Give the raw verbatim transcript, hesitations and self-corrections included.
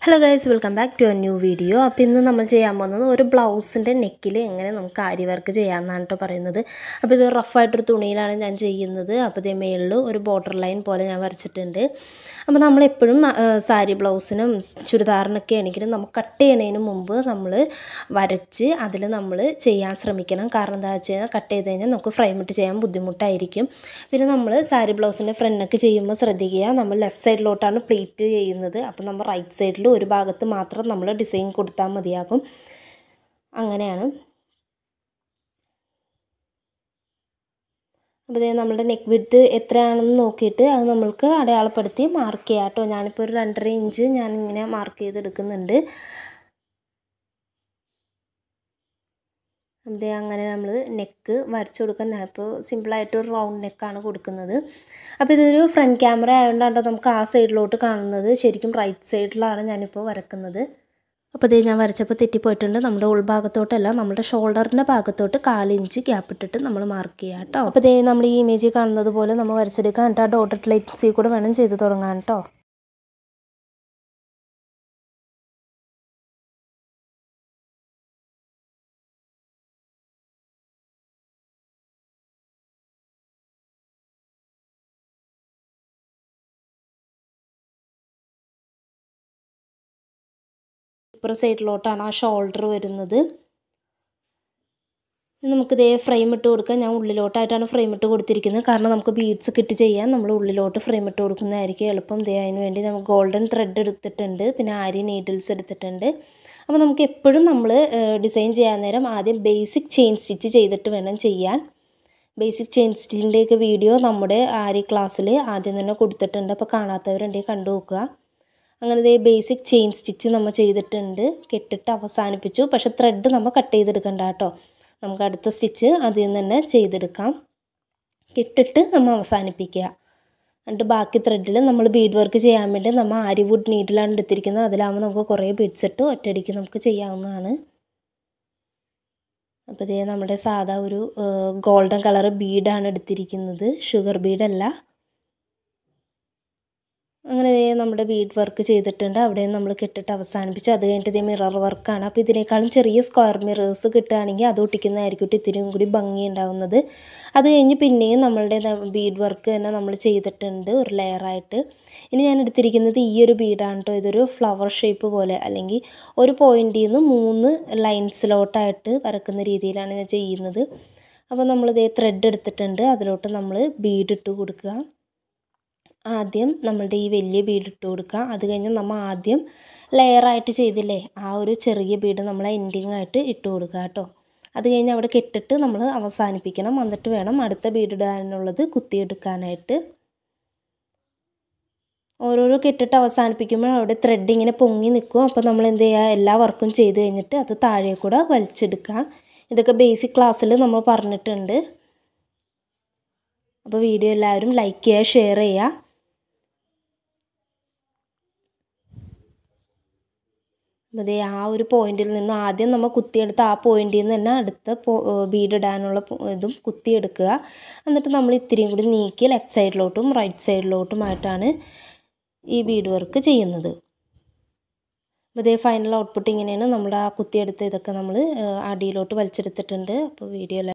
Hello guys, welcome back to a new video. അപ്പോൾ ഇന്ന് നമ്മൾ ചെയ്യാൻ പോകുന്നത് ഒരു ബ്ലൗസിൻ്റെ നെക്കിൽ എങ്ങനെ നമുക്ക് ആരി വർക്ക് ചെയ്യാമെന്നാണ് കേട്ടോ പറയുന്നത്. അപ്പോൾ ഇത് റഫായിട്ടൊരു തുണിയിലാണ് ഞാൻ ചെയ്യുന്നത്. അപ്പോൾ ഇതേ മേളിൽ ഒരു ബോർഡർ ലൈൻ പോലെ ഞാൻ വരച്ചിട്ടുണ്ട്. അപ്പോൾ നമ്മളെപ്പോഴും സാരി ബ്ലൗസിനും ചുരിദാറിനൊക്കെ ആണെങ്കിലും നമുക്ക് കട്ട് ചെയ്യണതിന് മുമ്പ് നമ്മൾ വരച്ച് അതിൽ നമ്മൾ ചെയ്യാൻ ശ്രമിക്കണം. കാരണം എന്താ വെച്ച് കഴിഞ്ഞാൽ കട്ട് ചെയ്ത് കഴിഞ്ഞാൽ നമുക്ക് ഫ്രെയിം ഇട്ട് ചെയ്യാൻ ബുദ്ധിമുട്ടായിരിക്കും. പിന്നെ നമ്മൾ സാരി ബ്ലൗസിൻ്റെ ഫ്രണ്ടൊക്കെ ചെയ്യുമ്പോൾ ശ്രദ്ധിക്കുക, നമ്മൾ ലെഫ്റ്റ് സൈഡിലോട്ടാണ് പ്ലീറ്റ് ചെയ്യുന്നത്. അപ്പോൾ നമ്മൾ റൈറ്റ് സൈഡിൽ ഒരു ഭാഗത്ത് മാത്രം നമ്മൾ ഡിസൈൻ കൊടുത്താൽ മതിയാകും. അങ്ങനെയാണ്. അപ്പോൾ ഇതേ നമ്മുടെ നെക്ക് വിഡ്ത്ത് എത്രയാണെന്ന് നോക്കിയിട്ട് അത് നമ്മൾക്ക് അടയാളപ്പെടുത്തി മാർക്ക് ചെയ്യാം കേട്ടോ. ഞാനിപ്പോൾ ഒരു രണ്ടര ഇഞ്ച് ഞാനിങ്ങനെ മാർക്ക് ചെയ്തെടുക്കുന്നുണ്ട്. അതേ അങ്ങനെ നമ്മൾ നെക്ക് വരച്ചു കൊടുക്കാൻ ഞാനിപ്പോൾ സിമ്പിളായിട്ട് ഒരു റൗണ്ട് നെക്കാണ് കൊടുക്കുന്നത്. അപ്പോൾ ഇതൊരു ഫ്രണ്ട് ക്യാമറ ആയതുകൊണ്ടാണ് നമുക്ക് ആ സൈഡിലോട്ട് കാണുന്നത്. ശരിക്കും റൈറ്റ് സൈഡിലാണ് ഞാനിപ്പോൾ വരക്കുന്നത്. അപ്പോൾ ഇതേ ഞാൻ വരച്ചപ്പോൾ തെറ്റിപ്പോയിട്ടുണ്ട്. നമ്മുടെ ഉൾഭാഗത്തോട്ടല്ല, നമ്മുടെ ഷോൾഡറിൻ്റെ ഭാഗത്തോട്ട് കാലിഞ്ച് ഗ്യാപ്പ് ഇട്ടിട്ട് നമ്മൾ മാർക്ക് ചെയ്യാം കേട്ടോ. അപ്പോൾ ഇതേ നമ്മൾ ഈ ഇമേജിൽ കാണുന്നത് പോലെ നമ്മൾ വരച്ചെടുക്കാം. എന്നിട്ട് ആ ഡോട്ടഡ് ലൈൻസിൽ കൂടെ വേണം ചെയ്ത് തുടങ്ങാൻ കേട്ടോ. ഇപ്പുറ സൈഡിലോട്ടാണ് ആ ഷോൾഡർ വരുന്നത്. നമുക്കിതേ ഫ്രെയിം ഇട്ട് കൊടുക്കാം. ഞാൻ ഉള്ളിലോട്ടായിട്ടാണ് ഫ്രെയിം ഇട്ട് കൊടുത്തിരിക്കുന്നത്. കാരണം നമുക്ക് ബീഡ്സ് കിട്ടി ചെയ്യാൻ നമ്മൾ ഉള്ളിലോട്ട് ഫ്രെയിം ഇട്ട് കൊടുക്കുന്നതായിരിക്കും എളുപ്പം. ദേ അതിന് വേണ്ടി നമുക്ക് ഗോൾഡൻ ത്രെഡ് എടുത്തിട്ടുണ്ട്, പിന്നെ ആരി നീഡിൽസ് എടുത്തിട്ടുണ്ട്. അപ്പോൾ നമുക്ക് എപ്പോഴും നമ്മൾ ഡിസൈൻ ചെയ്യാൻ നേരം ആദ്യം ബേസിക് ചെയിൻ സ്റ്റിച്ച് ചെയ്തിട്ട് വേണം ചെയ്യാൻ. ബേസിക് ചെയിൻ സ്റ്റിച്ചിൻ്റെയൊക്കെ വീഡിയോ നമ്മുടെ ആരി ക്ലാസ്സിൽ ആദ്യം തന്നെ കൊടുത്തിട്ടുണ്ട്. അപ്പോൾ കാണാത്തവരുണ്ടെങ്കിൽ കണ്ടു നോക്കുക. അങ്ങനെ ഇതേ ബേസിക് ചെയിൻ സ്റ്റിച്ച് നമ്മൾ ചെയ്തിട്ടുണ്ട്, കെട്ടിട്ട് അവസാനിപ്പിച്ചു. പക്ഷെ ത്രെഡ് നമ്മൾ കട്ട് ചെയ്തെടുക്കണ്ട കേട്ടോ. നമുക്ക് അടുത്ത സ്റ്റിച്ച് അതിൽ നിന്ന് തന്നെ ചെയ്തെടുക്കാം. കെട്ടിട്ട് നമ്മൾ അവസാനിപ്പിക്കുക. എന്നിട്ട് ബാക്കി ത്രെഡിൽ നമ്മൾ ബീഡ് വർക്ക് ചെയ്യാൻ വേണ്ടി നമ്മൾ ആരിവുഡ് നീഡിലാണ് എടുത്തിരിക്കുന്നത്. അതിലാകുമ്പോൾ നമുക്ക് കുറേ ബീഡ്സ് ഇട്ട് ഒറ്റയടിക്ക് നമുക്ക് ചെയ്യാവുന്നതാണ്. അപ്പോൾ ഇതേ നമ്മുടെ സാധാ ഒരു ഗോൾഡൻ കളർ ബീഡാണ് എടുത്തിരിക്കുന്നത്, ഷുഗർ ബീഡല്ല. അങ്ങനെ നമ്മുടെ ബീഡ് വർക്ക് ചെയ്തിട്ടുണ്ട്. അവിടെ നമ്മൾ കെട്ടിട്ട് അവസാനിപ്പിച്ച് അത് കഴിഞ്ഞിട്ട് ഇതേ മിറർ വർക്കാണ്. അപ്പോൾ ഇതിനേക്കാളും ചെറിയ സ്ക്വയർ മിറേഴ്സ് കിട്ടുകയാണെങ്കിൽ അത് ഒട്ടിക്കുന്നതായിരിക്കും ഇത്തിരിയും കൂടി ഭംഗി ഉണ്ടാവുന്നത്. അത് കഴിഞ്ഞ് പിന്നെയും നമ്മളുടെ ബീഡ് വർക്ക് തന്നെ നമ്മൾ ചെയ്തിട്ടുണ്ട് ഒരു ലെയറായിട്ട്. ഇനി ഞാൻ എടുത്തിരിക്കുന്നത് ഈ ഒരു ബീഡാണ് കേട്ടോ. ഇതൊരു ഫ്ലവർ ഷേപ്പ് പോലെ, അല്ലെങ്കിൽ ഒരു പോയിന്റിൽ നിന്ന് മൂന്ന് ലൈൻസിലോട്ടായിട്ട് വരക്കുന്ന രീതിയിലാണ് ഞാൻ ചെയ്യുന്നത്. അപ്പോൾ നമ്മളിതേ ത്രെഡ് എടുത്തിട്ടുണ്ട്, അതിലോട്ട് നമ്മൾ ബീഡ് ഇട്ട് കൊടുക്കുക. ആദ്യം നമ്മളുടെ ഈ വലിയ ബീഡ് ഇട്ട് കൊടുക്കുക. അത് കഴിഞ്ഞ് നമ്മൾ ആദ്യം ലെയറായിട്ട് ചെയ്തില്ലേ ആ ഒരു ചെറിയ ബീഡ് നമ്മൾ എൻഡിങ് ആയിട്ട് ഇട്ട് കൊടുക്കുക കേട്ടോ. അത് കഴിഞ്ഞ് അവിടെ കെട്ടിട്ട് നമ്മൾ അവസാനിപ്പിക്കണം. എന്നിട്ട് വേണം അടുത്ത ബീഡ് ഇടാനുള്ളത് കുത്തിയെടുക്കാനായിട്ട്. ഓരോരോ കെട്ടിട്ട് അവസാനിപ്പിക്കുമ്പോൾ അവിടെ ത്രെഡ് ഇങ്ങനെ പൊങ്ങി നിൽക്കും. അപ്പോൾ നമ്മൾ എന്ത് ചെയ്യുക, എല്ലാ വർക്കും ചെയ്ത് കഴിഞ്ഞിട്ട് അത് താഴെ കൂടെ വലിച്ചെടുക്കുക. ഇതൊക്കെ ബേസിക് ക്ലാസ്സിൽ നമ്മൾ പറഞ്ഞിട്ടുണ്ട്. അപ്പോൾ വീഡിയോ എല്ലാവരും ലൈക്ക് ചെയ്യുക, ഷെയർ ചെയ്യുക. അതേ ആ ഒരു പോയിന്റിൽ നിന്ന് ആദ്യം നമ്മൾ കുത്തിയെടുത്ത് ആ പോയിന്റിൽ നിന്ന് തന്നെ അടുത്ത ബീഡ് ഇടാനുള്ള ഇതും കുത്തിയെടുക്കുക. എന്നിട്ട് നമ്മൾ ഇത്തിരിയും കൂടി നീക്കി ലെഫ്റ്റ് സൈഡിലോട്ടും റൈറ്റ് സൈഡിലോട്ടുമായിട്ടാണ് ഈ ബീഡ് വർക്ക് ചെയ്യുന്നത്. അതേ ഫൈനൽ ഔട്ട്പുട്ട് ഇങ്ങനെയാണ്. നമ്മുടെ ആ കുത്തിയെടുത്ത് ഇതൊക്കെ നമ്മൾ അടിയിലോട്ട് വലിച്ചെടുത്തിട്ടുണ്ട്. അപ്പോൾ വീഡിയോ